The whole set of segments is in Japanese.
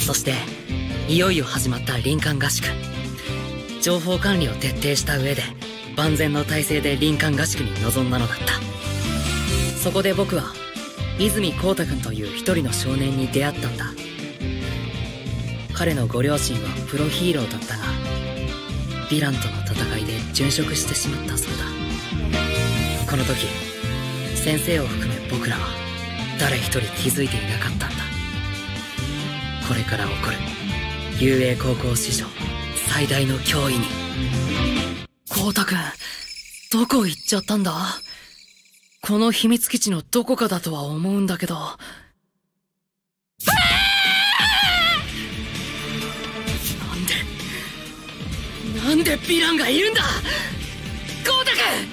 そしていよいよ始まった林間合宿。情報管理を徹底した上で万全の体制で林間合宿に臨んだのだった。そこで僕は泉光太くんという一人の少年に出会ったんだ。彼のご両親はプロヒーローだったが、ヴィランとの戦いで殉職してしまったそうだ。この時先生を含め僕らは誰一人気づいていなかったんだ。これから起こる雄英高校史上最大の脅威に。光太くん、どこ行っちゃったんだ？この秘密基地のどこかだとは思うんだけど。なんでヴィランがいるんだ光太くん！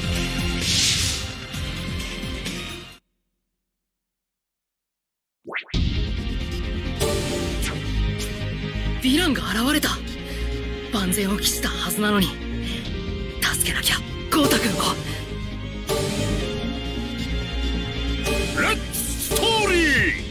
ヴィランが現れた。万全を期したはずなのに。助けなきゃ光太くんを。 レッツストーリー！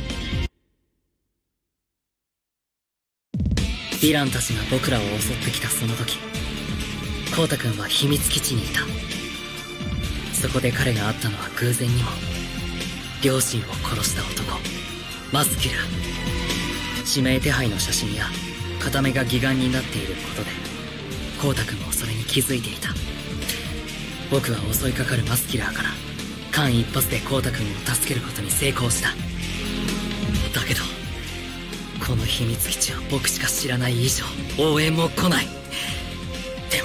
ヴィランたちが僕らを襲ってきたその時、光太くんは秘密基地にいた。そこで彼が会ったのは偶然にも両親を殺した男マスキュラー。指名手配の写真や片目が義眼になっていることで光太くんもそれに気づいていた。僕は襲いかかるマスキュラーから間一髪で光太くんを助けることに成功した。だけどこの秘密基地は僕しか知らない以上応援も来ない。で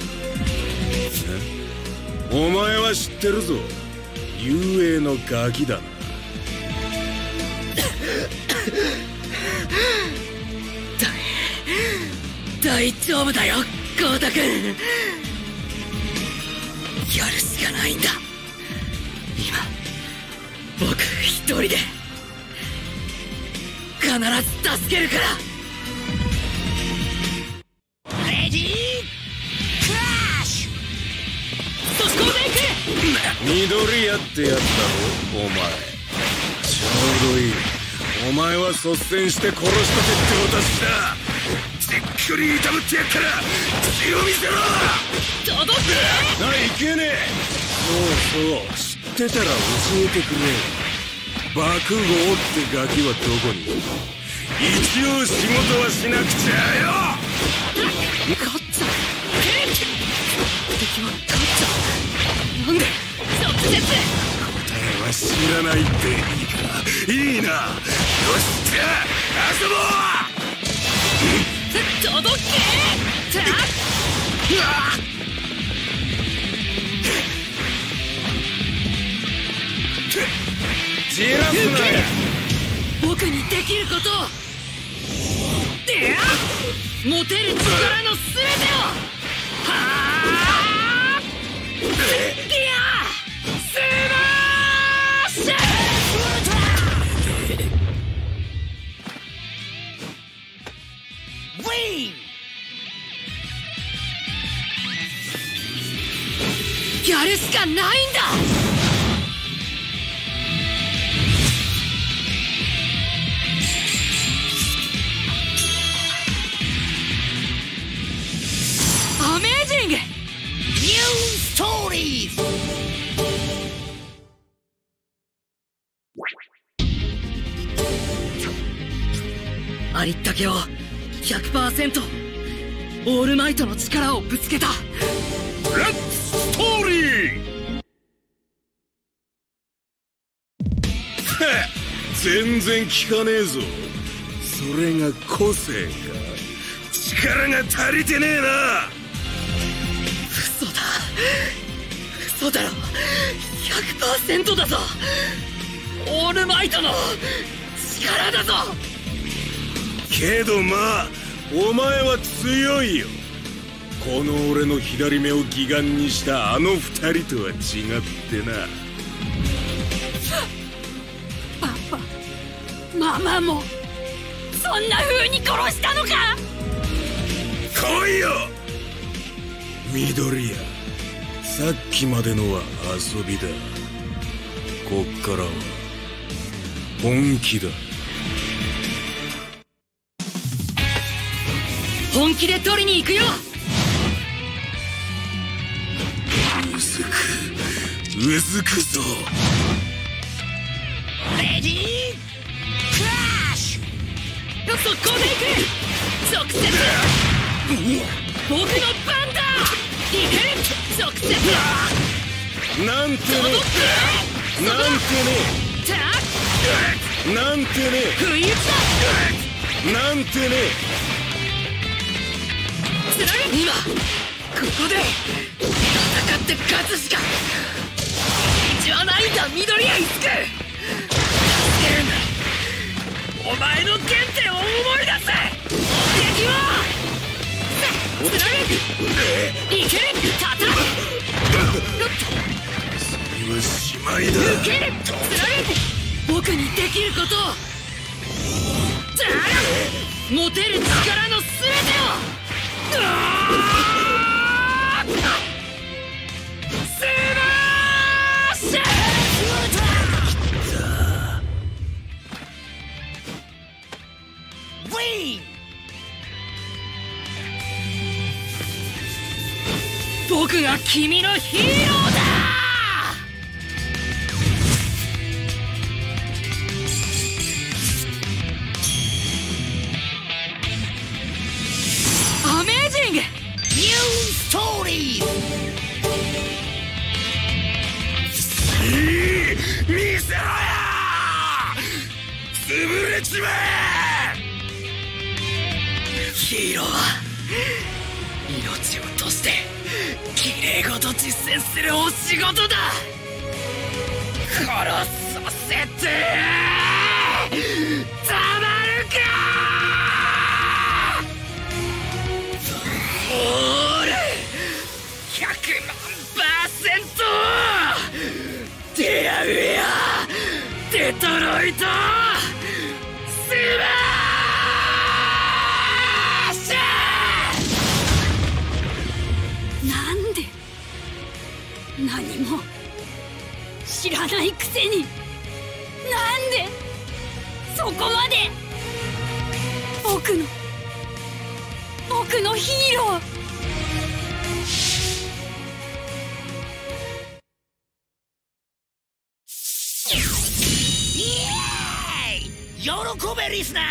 もお前は知ってるぞ、雄英のガキだな。 大丈夫だよ光太くん。やるしかないんだ。今僕一人で必ず助けるから。レディークラッシュ！そこで行く！ 緑屋ってやつだろお前。ちょうどいい。お前は率先して殺したって渡しだ。じっくり痛むってやっから口を見せろ。 届け！ いけねえ。そうそう、知ってたら教えてくれ。爆豪ってガキはどこに？一応仕事はしなくちゃよ。 勝っちゃう。敵は勝っちゃう。なんで直接答えは知らないっていいか。いいな。よし、じゃあ遊ぼう。 届け！ じらすなよ。 僕にできることを。持てる力の全てを。はあ！いや！スマッシュ！やるしかないんだ。アメージング！ニューストーリーズ！ありったけを 100% オールマイトの力をぶつけた。 レッツストーリー！全然効かねえぞ。それが個性か。力が足りてねえな。 嘘だ。嘘だろ。 100% だぞ。オールマイトの力だぞ。 けどまあお前は強いよ。この俺の左目を義眼にしたあの二人とは違ってな。 パパ、ママもそんな風に殺したのか。 来いよ緑谷。さっきまでのは遊びだ。こっからは本気だ。 本気で取りに行くよ。 うずくぞ。 レディークラッシュ。速攻で行く。直接僕の番だ。いける。直接なんてね。なんてね。 タッなんてね。 不意打ちだ。 なんてね。 つなぐ。今ここで戦って勝つしか道はないんだ。緑谷一助助けるんだ。お前の原点を思い出せ。敵はつなぐ。いける。たたしまいだ。 受ける。つなぐ。僕にできることをだら持てる力の全てをスマッシュ。僕が君のヒーローだ。アメージングニューストーリー。 見せろよ。潰れちまえ。 ヒーローは命を賭してきれいごと実践するお仕事だ。殺させてたまるか。オール100万%デラウェアデトロイトスマッシュ。 なんで何も知らないくせになんでそこまで僕のヒーロー。 喜べリスナー。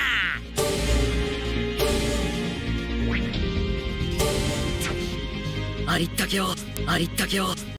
ありったけを